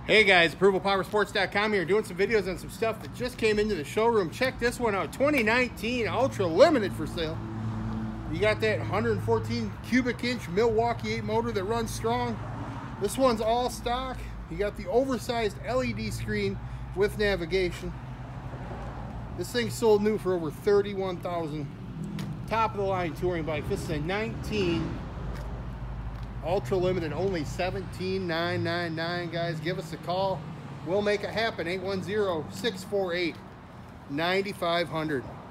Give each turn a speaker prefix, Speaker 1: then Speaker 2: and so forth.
Speaker 1: Hey guys, ApprovalPowersports.com here, doing some videos on some stuff that just came into the showroom. Check this one out, 2019 Ultra Limited for sale. You got that 114 cubic inch Milwaukee 8 motor that runs strong. This one's all stock. You got the oversized LED screen with navigation. This thing sold new for over $31,000. Top of the line touring bike. This is a 19 Ultra Limited, only $17,999, guys. Give us a call. We'll make it happen. 810-648-9500.